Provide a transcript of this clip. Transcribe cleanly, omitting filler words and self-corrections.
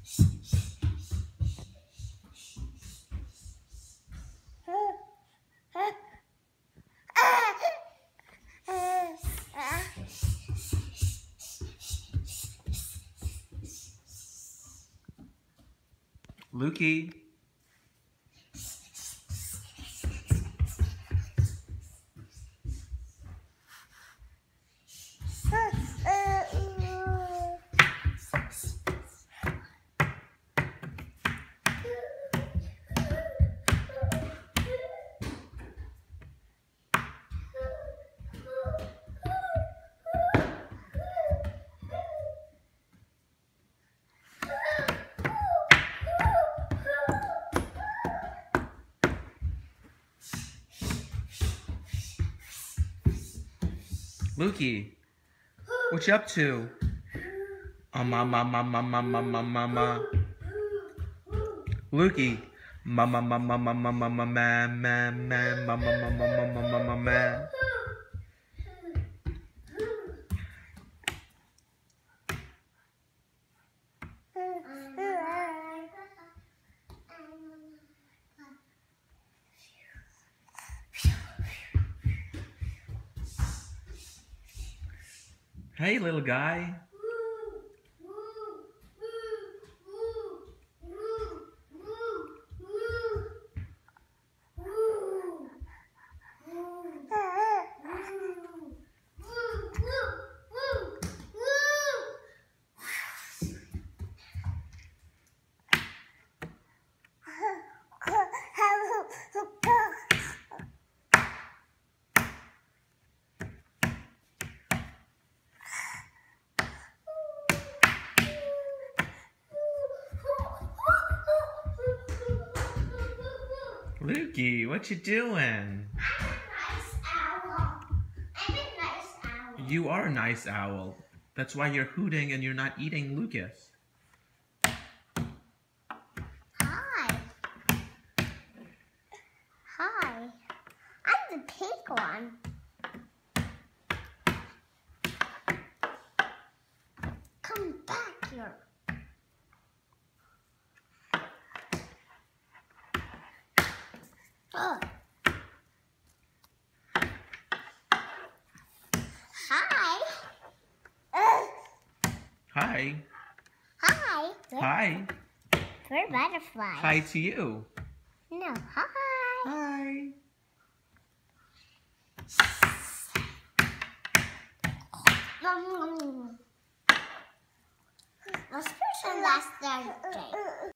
Lukey. Lukey, what you up to? Mama. Lukey. Mama. Hey, little guy. Lukey, what you doing? I'm a nice owl. I'm a nice owl. You are a nice owl. That's why you're hooting and you're not eating Lucas. Hi. Hi. I'm the pink one. Come back here. Oh. Hi. Hi. Hi. Hi. We're butterflies. Hi to you. No, hi. Hi. Let's push on last Thursday.